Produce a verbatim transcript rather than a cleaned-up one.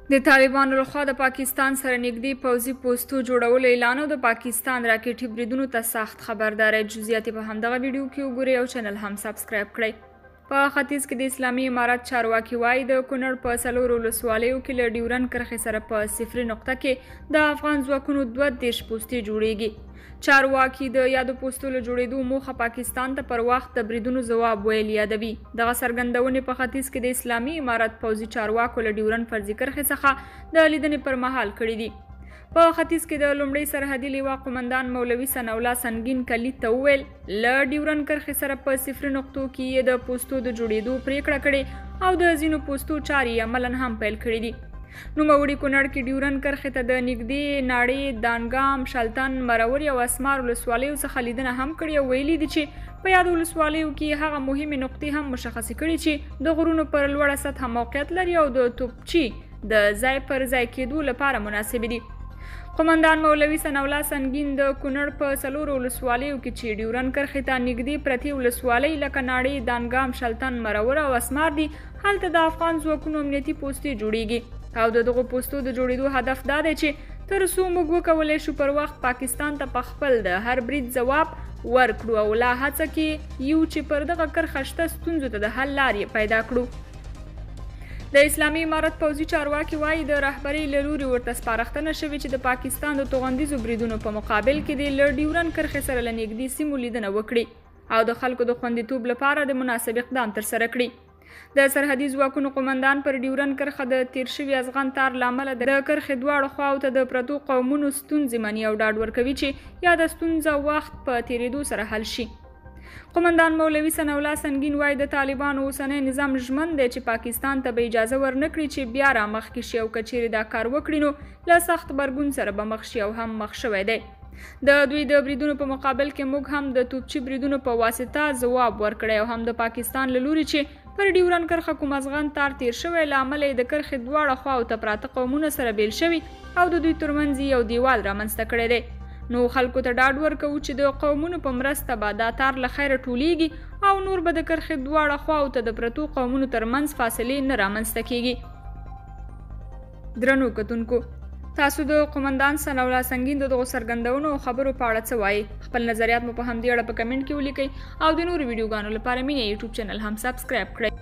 د طالبانو لخوا د پاکستان سره نږدې پوځي پوستو جوړولو اعلان او د پاکستان راکټي بریدونو ته سخت خبرداری. جزئیات په همدغه ویډیو کې وګورئ او چینل هم سبسکرایب کړئ. په ختیځ کې د اسلامي امارت چارواکي وایي د کونړ په څلورو ولسوالیو کې له ډیورن کرښې سره په صفري نقطه کې د افغان ځواکونو دوه دېرش پوستې جوړیږي. چارواکي د یادو پوستو له جوړېدو موخه پاکستان ته پر وخت د بریدونو ځواب ویل یادوي. دغه څرګندونې په ختیځ کې د اسلامي امارت پوځي چارواکو له ډیورن فرضي کرښې څخه د لیدنې پر مهال کړي دي. په ختیځ کې د لومړي سرحدي لیوا قومندان مولوي ثناء الله سنگین کلي ته وویل له ډیورن کرښې سره په صفري نقطو کې یې د پوستو د جوړېدو پریکړه کړې او د ځینو پوستو چارې عملاً هم پیل کړي دي. نوموړي کونړ کې ډیورن کرښې ته د نږدې ناړې، دانګام، شلتن، مروري او اسمار ولسوالیو څخه لیدنه هم کړې او ویلي دي چې په یادو ولسوالیو کې هغه مهمې نقطې هم مشخصې کړي چې د غرونو پر لوړه سطحه موقعیت لري او د توپچي د ځای پر ځای کېدو لپاره مناسب دي. قومندان مولوي ثناء الله سنگین د کونړ په څلورو ولسوالیو کې چې ډیورن کرښې ته نږدې پرتې ولسوالۍ لکه ناړې، دانګام، شلتن، مرور او اسمار دي، هلته د افغان ځواکونو امنیتي پوستې جوړیږي او د دغو پوستو د جوړېدو هدف دا دی چې تر څو موږ وکولی شو پر وخت پاکستان ته په خپل د هر برید ځواب ورکړو او لا هڅه کې یو چې پر دغه کرښه شته ستونزو ته د حل لارې پیدا کړو. د اسلامي امارت پوځي چارواکي وایي د رهبرۍ له لوري ورته سپارښتنه شوې چې د پاکستان د توغندیزو بریدونو په مقابل کې د له ډیورن کرښې سره له نږدې سیمو لیدنه وکړي او د خلکو د خوندیتوب لپاره د مناسب اقدام ترسره کړي. د سرحدي ځواکونو قومندان پر ډیورن کرښه د تیر شوي افغان تار له امله د کرښې دواړو خواو ته د پرتو قومونو ستونزې مني او ډاډ ورکوي چې یا د ستونزه وخت په تیریدو سره حل شي. قومندان مولوي ثناء الله سنگین وایي د طالبانو اوسنی نظام ژمن دی چې پاکستان ته به اجازه ورنه کړي چې بیا را مخکې شي او که چیرې دا کار وکړي نو له سخت غبرګون سره به مخ شي او هم مخ شوی دی. د دوی د بریدونو په مقابل کې موږ هم د توپچي بریدونو په واسطه ځواب ورکړی او هم د پاکستان له لوري چې پر ډیورن کرښه کوم افغان تار تیر شوی له امله یې د کرښې دواړه خواو ته پراته قومونه سره بیل شوي او د دوی ترمنځ یو دیوال رامنځته کړی دی. نو خلکو ته ډاډ ورکوو چې د قومونو په مرسته به دا تار له خیره ټولیږي او نور به د کرښې دواړه خواو ته د پرتو قومونو ترمنځ فاصلې نه رامنځته کیږي. درنو کتونکو، تاسو د قومندان ثناء الله سنگین د دغو څرګندونو او خبرو په اړه څه وایي؟ خپل نظریات مو په همدې اړه په کمنټ کې ولیکئ او د نورو ویډیوګانو لپاره مینه یوټیوب چینل هم سبسکرایب کړئ.